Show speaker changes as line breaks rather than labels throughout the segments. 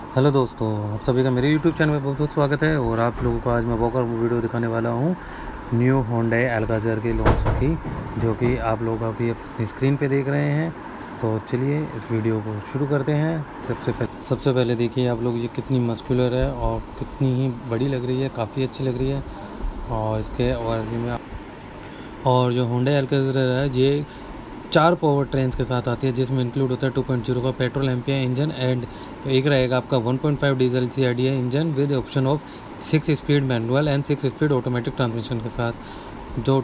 Hello दोस्तों, आप सभी का मेरे यूट्यूब चैनल में बहुत बहुत स्वागत है। और आप लोगों को आज मैं वॉकर वीडियो दिखाने वाला हूँ न्यू होंडा अल्काज़र के लॉन्च की, जो कि आप लोग अभी अपनी स्क्रीन पे देख रहे हैं। तो चलिए इस वीडियो को शुरू करते हैं। सबसे पहले देखिए आप लोग, ये कितनी मस्कुलर है और कितनी ही बड़ी लग रही है, काफ़ी अच्छी लग रही है। और इसके और जो होंडा अल्काज़र है ये 4 पावर ट्रेन्स के साथ आती है, जिसमें इंक्लूड होता है 2.0 का पेट्रोल एम्पियर इंजन एंड एक रहेगा आपका 1.5 diesel CIDI engine with option of 6 speed manual and 6 speed automatic transmission के साथ। जो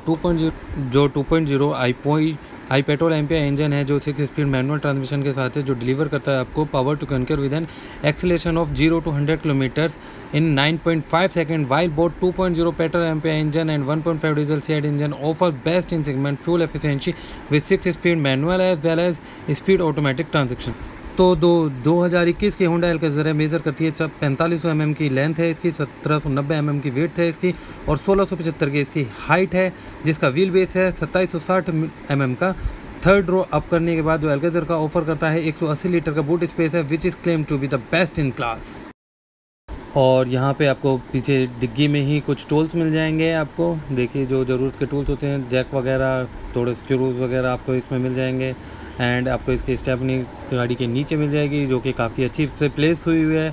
2.0 आई पेट्रोल एम्पियर इंजन है, जो 6 स्पीड मैनुअल ट्रांसमिशन के साथ है, जो डिलीवर करता है आपको power to conquer with an acceleration of 0 to 100 kilometres in 9.5 second, while both 2.0 petrol ampere engine and 1.5 diesel CID engine offer best in segment fuel efficiency with 6 speed manual as well as speed automatic transmission। तो 2021 की Honda Alcazar major करती है 4500 mm की length है इसकी, 1790 mm की wait है इसकी और 1675 की इसकी हाइट है, जिसका व्हील बेस है 2760 mm का। थर्ड रो अप करने के बाद जो अल्काज़र का ऑफर करता है 180 लीटर का बूट स्पेस है, which is claim to be the best in class. और यहाँ पे आपको पीछे डिग्गी में ही कुछ टूल्स मिल जाएंगे। आपको देखिए जो ज़रूरत के टूल्स होते हैं, जैक वगैरह, थोड़े स्क्रूज वगैरह आपको इसमें मिल जाएंगे। एंड आपको इसकी स्टेपनी गाड़ी के नीचे मिल जाएगी, जो कि काफ़ी अच्छी से प्लेस हुई है।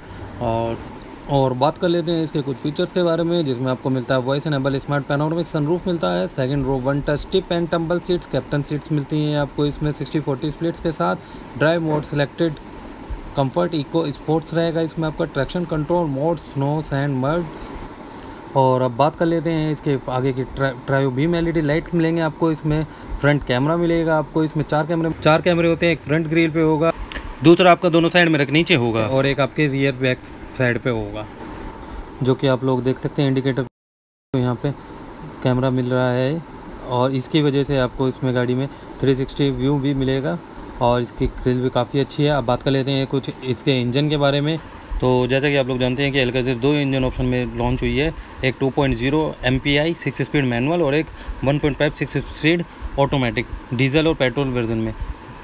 और बात कर लेते हैं इसके कुछ फीचर्स के बारे में, जिसमें आपको मिलता है voice enable smart panoramic sunroof मिलता है। Second row 1 touch tip and tumble seats, captain seats मिलती हैं आपको इसमें 60-40 स्प्लिट्स के साथ। Drive mode selected comfort eco sports रहेगा इसमें आपका। Traction control mode snow sand mud. और अब बात कर लेते हैं इसके आगे की ट्रायो बीम LED लाइट्स मिलेंगे आपको इसमें। फ्रंट कैमरा मिलेगा आपको इसमें, 4 कैमरे होते हैं। एक फ्रंट ग्रिल पे होगा, दूसरा आपका दोनों साइड में नीचे होगा और एक आपके रियर बैक साइड पे होगा, जो कि आप लोग देख सकते हैं इंडिकेटर। तो यहाँ पे कैमरा मिल रहा है और इसकी वजह से आपको इसमें गाड़ी में 360 व्यू भी मिलेगा और इसकी ग्रिल भी काफ़ी अच्छी है। अब बात कर लेते हैं कुछ इसके इंजन के बारे में। तो जैसा कि आप लोग जानते हैं कि अल्काज़र 2 इंजन ऑप्शन में लॉन्च हुई है, एक 2.0 MPI 6 स्पीड मैनुअल और एक 1.5 6 स्पीड ऑटोमेटिक डीजल और पेट्रोल वर्जन में।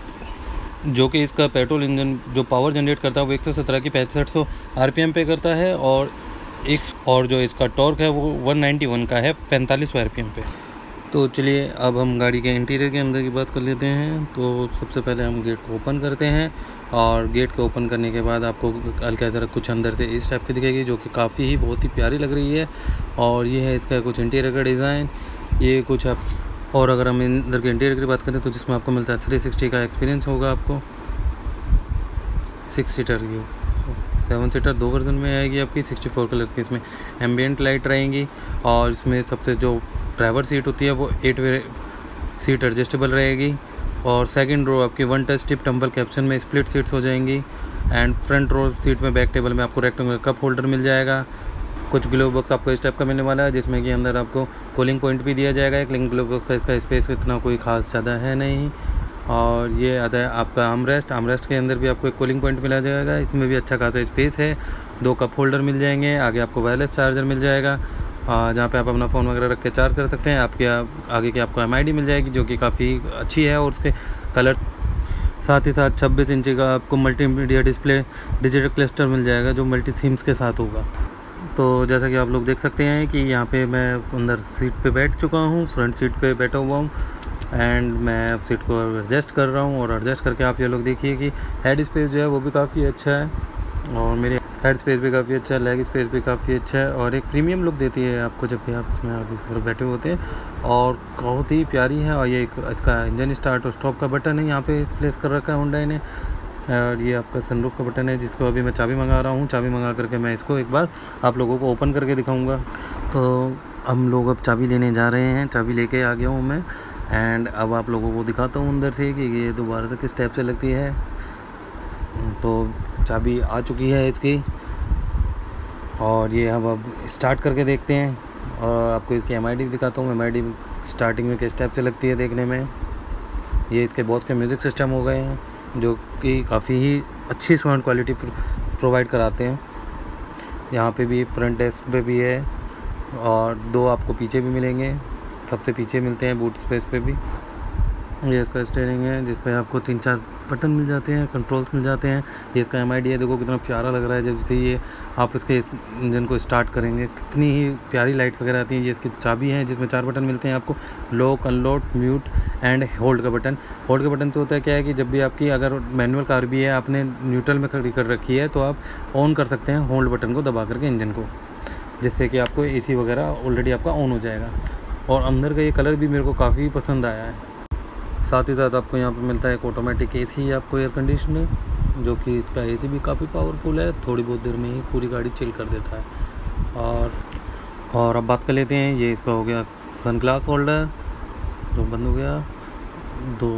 जो कि इसका पेट्रोल इंजन जो पावर जनरेट करता है वो 117 की 6500 RPM पे करता है और जो इसका टॉर्क है वो 191 का है 4500 RPM पे। तो चलिए अब हम गाड़ी के इंटीरियर के अंदर की बात कर लेते हैं। तो सबसे पहले हम गेट को ओपन करते हैं और गेट को ओपन करने के बाद आपको अल्काज़र कुछ अंदर से इस टाइप की दिखेगी, जो कि काफ़ी ही बहुत ही प्यारी लग रही है। और ये है इसका कुछ इंटीरियर का डिज़ाइन, ये कुछ आप। और अगर हम अंदर के इंटीरियर की बात करें तो जिसमें आपको मिलता है 360 का एक्सपीरियंस होगा आपको। 6 सीटर की 7 सीटर 2 वर्जन में आएगी आपकी, 64 कलर्स की इसमें एम्बियंट लाइट रहेंगी। और इसमें सबसे जो ड्राइवर सीट होती है वो 8 वे सीट एडजस्टेबल रहेगी। और सेकंड रो आपकी 1 टच टिप टम्बल कैप्शन में स्प्लिट सीट्स हो जाएंगी। एंड फ्रंट रो सीट में बैक टेबल में आपको रेक्टेंगुलर कप होल्डर मिल जाएगा। कुछ ग्लोव बॉक्स आपको इस टाइप का मिलने वाला है, जिसमें कि अंदर आपको कूलिंग पॉइंट भी दिया जाएगा एक। लेकिन ग्लोव बॉक्स का इसका स्पेस इतना कोई खास ज़्यादा है नहीं। और ये आता है आपका आर्मरेस्ट के अंदर भी आपको एक कूलिंग पॉइंट मिला जाएगा, इसमें भी अच्छा खासा स्पेस है। 2 कप होल्डर मिल जाएंगे। आगे आपको वायरलेस चार्जर मिल जाएगा, जहाँ पे आप अपना फ़ोन वगैरह रख के चार्ज कर सकते हैं। आपके आगे की आपको MID मिल जाएगी, जो कि काफ़ी अच्छी है। और उसके कलर साथ ही साथ 26 इंची का आपको मल्टीमीडिया डिस्प्ले डिजिटल क्लस्टर मिल जाएगा, जो मल्टी थीम्स के साथ होगा। तो जैसा कि आप लोग देख सकते हैं कि यहाँ पे मैं अंदर सीट पे बैठ चुका हूँ, फ्रंट सीट पे बैठा हुआ हूँ। एंड मैं अब सीट को एडजस्ट कर रहा हूँ और एडजस्ट करके आप ये लोग देखिए कि हेड स्पेस जो है वो भी काफ़ी अच्छा है और मेरे हेड स्पेस भी काफ़ी अच्छा है, लेग स्पेस भी काफ़ी अच्छा है और एक प्रीमियम लुक देती है आपको जब भी आप इसमें आगे बैठे होते हैं। और बहुत ही प्यारी है। और ये इसका इंजन स्टार्ट और स्टॉप का बटन है यहाँ पे प्लेस कर रखा है होंडा ने। और ये आपका सनरूफ का बटन है, जिसको अभी मैं चाबी मंगा रहा हूँ। चाबी मंगा करके मैं इसको एक बार आप लोगों को ओपन करके दिखाऊँगा। तो हम लोग अब चाबी लेने जा रहे हैं, चाबी लेके आ गया हूँ मैं। एंड अब आप लोगों को दिखाता हूँ अंदर से कि ये दोबारा किस टाइप से लगती है। तो चाबी आ चुकी है इसकी और ये अब स्टार्ट करके देखते हैं और आपको इसकी MID दिखाता हूँ। MID स्टार्टिंग में किस टाइप से लगती है देखने में। ये इसके बॉस के म्यूज़िक सिस्टम हो गए हैं, जो कि काफ़ी ही अच्छी साउंड क्वालिटी प्रोवाइड कराते हैं। यहाँ पे भी फ्रंट डेस्क पे भी है और 2 आपको पीछे भी मिलेंगे, सबसे पीछे मिलते हैं बूट स्पेस पे भी। ये इसका स्टीयरिंग है जिस पे आपको 3-4 बटन मिल जाते हैं, कंट्रोल्स मिल जाते हैं। ये इसका MID है, देखो कितना प्यारा लग रहा है। जब से ये आप इसके इंजन को स्टार्ट करेंगे कितनी ही प्यारी लाइट्स वगैरह आती हैं। ये इसकी चाबी है जिसमें 4 बटन मिलते हैं आपको, lock, unlock, mute and hold का बटन। होल्ड के बटन से होता है क्या है कि जब भी आपकी अगर मैनुअल कार भी है, आपने न्यूट्रल में खड़ी कर रखी है, तो आप ऑन कर सकते हैं होल्ड बटन को दबा करके इंजन को, जिससे कि आपको AC वगैरह ऑलरेडी आपका ऑन हो जाएगा। और अंदर का ये कलर भी मेरे को काफ़ी पसंद आया है। साथ ही साथ आपको यहाँ पर मिलता है एक ऑटोमेटिक AC, आपको एयर कंडीशनर, जो कि इसका AC भी काफ़ी पावरफुल है, थोड़ी बहुत देर में ही पूरी गाड़ी चिल कर देता है। और अब बात कर लेते हैं, ये इसका हो गया सन ग्लास होल्डर, जो बंद हो गया, 2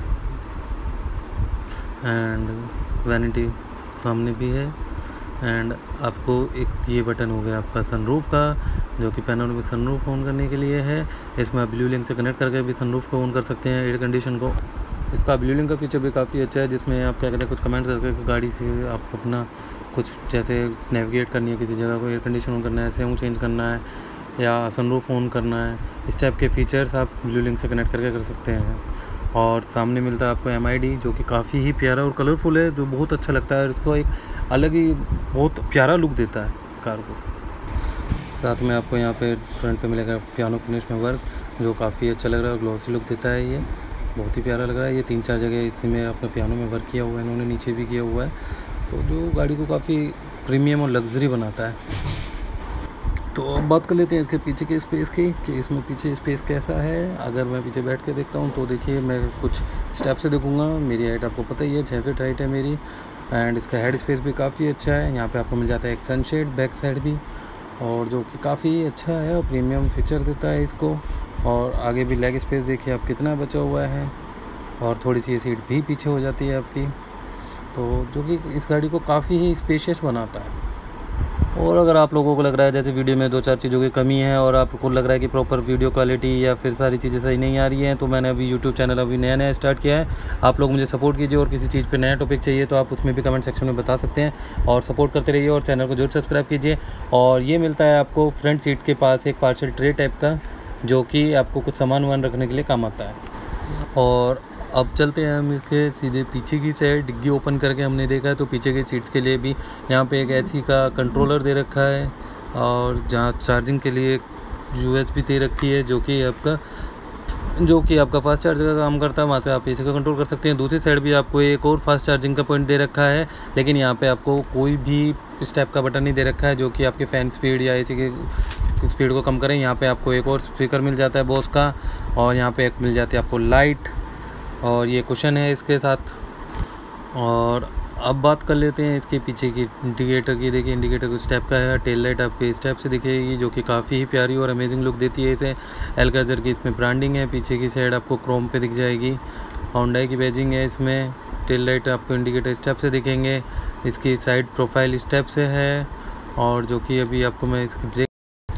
एंड वैनिटी सामने भी है। एंड आपको एक ये बटन हो गया आपका सनरूफ का, जो कि पैनोरामिक सनरूफ ऑन करने के लिए है। इसमें आप ब्लू लिंक से कनेक्ट करके भी सनरूफ को ऑन कर सकते हैं, एयर कंडीशन को। इसका ब्लू लिंक का फीचर भी काफ़ी अच्छा है, जिसमें आप क्या कहते हैं कुछ कमेंट करके गाड़ी से आप अपना कुछ जैसे नेविगेट करनी है किसी जगह को, एयर कंडीशन ऑन करना है, साउंड चेंज करना है या सनरूफ ऑन करना है, इस टाइप के फीचर्स आप ब्लू लिंक से कनेक्ट करके कर सकते हैं। और सामने मिलता है आपको MID, जो कि काफ़ी ही प्यारा और कलरफुल है, जो बहुत अच्छा लगता है और इसको एक अलग ही बहुत प्यारा लुक देता है कार को। साथ में आपको यहाँ पे फ्रंट पे मिलेगा पियानो फिनिश में वर्क, जो काफ़ी अच्छा लग रहा है और ग्लॉसी लुक देता है। ये बहुत ही प्यारा लग रहा है। ये 3-4 जगह इसी में आपका पियानो में वर्क किया हुआ है, इन्होंने नीचे भी किया हुआ है, तो जो गाड़ी को काफ़ी प्रीमियम और लग्जरी बनाता है। तो अब बात कर लेते हैं इसके पीछे के स्पेस की, कि इसमें पीछे स्पेस कैसा है। अगर मैं पीछे बैठ के देखता हूँ तो देखिए, मैं कुछ स्टेप से देखूँगा। मेरी हाइट आपको पता ही है, 6 फीट हाइट है मेरी। एंड इसका हेड स्पेस भी काफ़ी अच्छा है। यहाँ पे आपको मिल जाता है एक सनशेड बैक साइड भी, और जो कि काफ़ी अच्छा है और प्रीमियम फीचर देता है इसको। और आगे भी लेग स्पेस देखिए आप कितना बचा हुआ है, और थोड़ी सी सीट भी पीछे हो जाती है आपकी, तो जो कि इस गाड़ी को काफ़ी ही स्पेशियस बनाता है। और अगर आप लोगों को लग रहा है जैसे वीडियो में 2-4 चीज़ों की कमी है, और आपको लग रहा है कि प्रॉपर वीडियो क्वालिटी या फिर सारी चीज़ें सही नहीं आ रही हैं, तो मैंने अभी यूट्यूब चैनल अभी नया स्टार्ट किया है। आप लोग मुझे सपोर्ट कीजिए, और किसी चीज़ पे नया टॉपिक चाहिए तो आप उसमें भी कमेंट सेक्शन में बता सकते हैं, और सपोर्ट करते रहिए और चैनल को जरूर सब्सक्राइब कीजिए। और ये मिलता है आपको फ्रंट सीट के पास एक पार्सल ट्रे टाइप का, जो कि आपको कुछ सामान वामान रखने के लिए काम आता है। और अब चलते हैं हम इसके सीधे पीछे की साइड। डिग्गी ओपन करके हमने देखा है तो पीछे की सीट्स के लिए भी यहाँ पे एक AC का कंट्रोलर दे रखा है, और जहाँ चार्जिंग के लिए USB दे रखी है, जो कि आपका फास्ट चार्ज का काम करता है। वहाँ से आप AC का कंट्रोल कर सकते हैं। दूसरी साइड भी आपको एक और फास्ट चार्जिंग का पॉइंट दे रखा है, लेकिन यहाँ पे आपको कोई भी इस टाइप का बटन नहीं दे रखा है जो कि आपके फ़ैन स्पीड या AC की स्पीड को कम करें। यहाँ पे आपको एक और स्पीकर मिल जाता है बोस का, और यहाँ पे एक मिल जाती है आपको लाइट, और ये कुशन है इसके साथ। और अब बात कर लेते हैं इसके पीछे की इंडिकेटर की। देखिए इंडिकेटर कुछ टाइप का है, टेल लाइट आपके इस टाइप से दिखेगी, जो कि काफ़ी ही प्यारी और अमेजिंग लुक देती है इसे। एल्काजर की इसमें ब्रांडिंग है, पीछे की साइड आपको क्रोम पे दिख जाएगी। होंडा की बैजिंग है इसमें। टेल लाइट आपको इंडिकेटर इस टाइप से दिखेंगे, इसकी साइड प्रोफाइल इस टाइप से है, और जो कि अभी आपको मैं इसकी ब्रेक,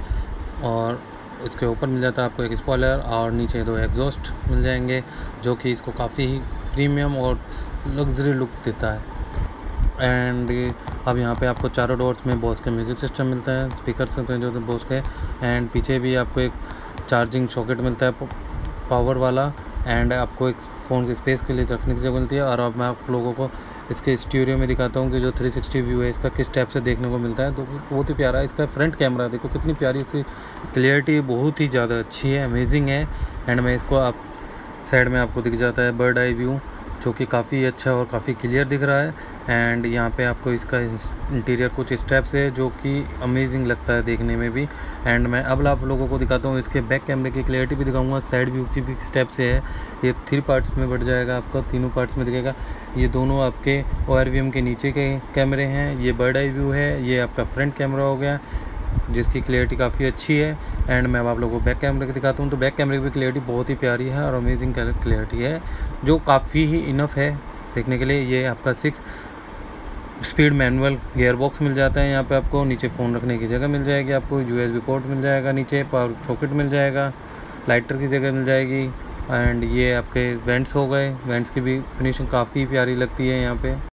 और इसके ऊपर मिल जाता है आपको एक स्पॉइलर, और नीचे 2 एग्जॉस्ट मिल जाएंगे, जो कि इसको काफ़ी ही प्रीमियम और लग्जरी लुक देता है। एंड अब यहाँ पे आपको चारों डोर्स में बोस का म्यूज़िक सिस्टम मिलता है, स्पीकर होते हैं जो बोस के। एंड पीछे भी आपको एक चार्जिंग सॉकेट मिलता है पावर वाला, एंड आपको एक फ़ोन की स्पेस के लिए रखने की जगह मिलती है। और अब मैं आप लोगों को इसके स्टीरियो में दिखाता हूँ कि जो 360 व्यू है इसका किस टाइप से देखने को मिलता है, तो बहुत ही प्यारा है। इसका फ्रंट कैमरा देखो कितनी प्यारी, इसकी क्लियरिटी बहुत ही ज़्यादा अच्छी है, अमेजिंग है। एंड मैं इसको आप साइड में आपको दिख जाता है बर्ड आई व्यू, जो कि काफ़ी अच्छा और काफ़ी क्लियर दिख रहा है। एंड यहाँ पे आपको इसका इंटीरियर कुछ स्टेप्स है जो कि अमेजिंग लगता है देखने में भी। एंड मैं अब आप लोगों को दिखाता हूँ इसके बैक कैमरे की क्लियरिटी भी दिखाऊंगा, साइड व्यू की भी स्टेप से है। ये 3 पार्ट्स में बढ़ जाएगा, आपका तीनों पार्ट्स में दिखेगा। ये दोनों आपके ORVM के नीचे के कैमरे हैं, ये बर्ड आई व्यू है, ये आपका फ्रंट कैमरा हो गया जिसकी क्लियरिटी काफ़ी अच्छी है। एंड मैं अब आप लोगों को बैक कैमरे को दिखाता हूँ, तो बैक कैमरे की भी क्लियरिटी बहुत ही प्यारी है और अमेजिंग क्लियरिटी है, जो काफ़ी ही इनफ है देखने के लिए। ये आपका 6 स्पीड मैनुअल गियर बॉक्स मिल जाता है। यहाँ पे आपको नीचे फ़ोन रखने की जगह मिल जाएगी, आपको USB पोर्ट मिल जाएगा, नीचे पावर सॉकेट मिल जाएगा, लाइटर की जगह मिल जाएगी। एंड ये आपके वेंट्स हो गए, वेंट्स की भी फिनिशिंग काफ़ी प्यारी लगती है यहाँ पे।